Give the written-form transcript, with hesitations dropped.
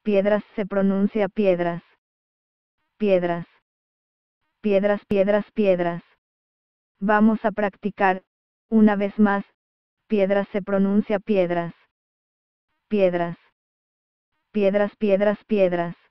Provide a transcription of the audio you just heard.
Piedras se pronuncia piedras. Piedras. Piedras, piedras, piedras. Vamos a practicar, una vez más, piedras se pronuncia piedras. Piedras. Piedras, piedras, piedras.